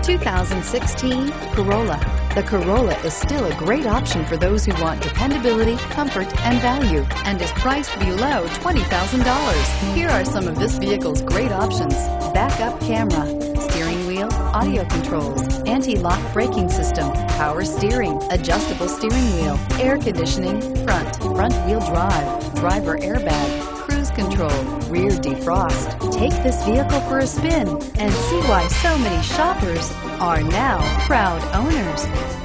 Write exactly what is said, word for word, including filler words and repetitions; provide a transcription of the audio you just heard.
two thousand sixteen Corolla. The Corolla is still a great option for those who want dependability, comfort, and value, and is priced below twenty thousand dollars. Here are some of this vehicle's great options: backup camera, steering wheel audio controls, anti-lock braking system, power steering, adjustable steering wheel, air conditioning, front, front wheel drive, driver airbag, cruise control, rear defrost. Take this vehicle for a spin and see why so many shoppers are now proud owners.